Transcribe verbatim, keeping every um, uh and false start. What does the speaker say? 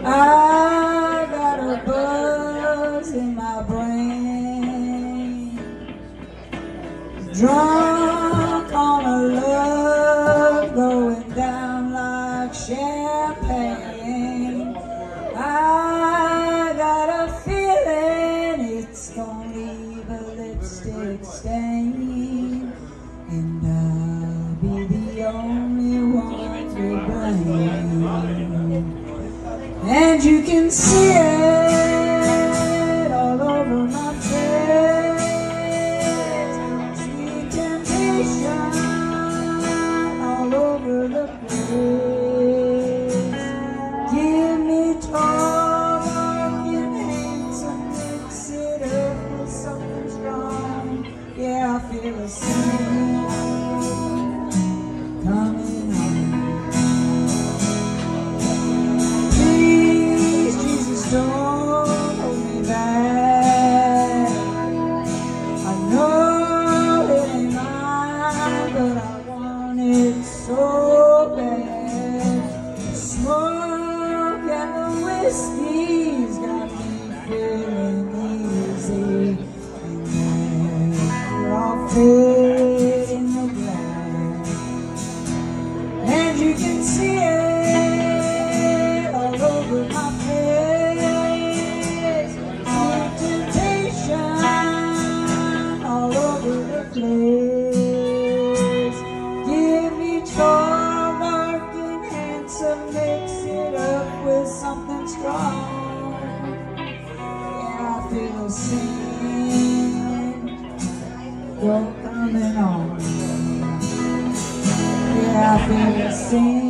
I got a buzz in my brain, drunk on a love going down like champagne. I got a feeling it's gonna leave a lipstick stain, and I'll be the only one to blame. And you can see it all over my face, sweet temptation all over the place. Give me tall, dark, and handsome, mix it up with something strong. Yeah, I feel a sin coming on. Don't hold me back. I know it ain't mine, but I want it so bad. The smoke and the whiskey's got me feeling easy, and they're all fit in the glass, and you can see it all over my face. Place. Give me tall, dark, and handsome, mix it up with something strong. Yeah, I feel a sin go coming on. Yeah, I feel a sin.